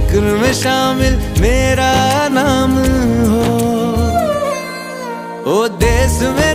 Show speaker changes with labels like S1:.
S1: जिक्र में शामिल मेरा नाम हो। ओ देश में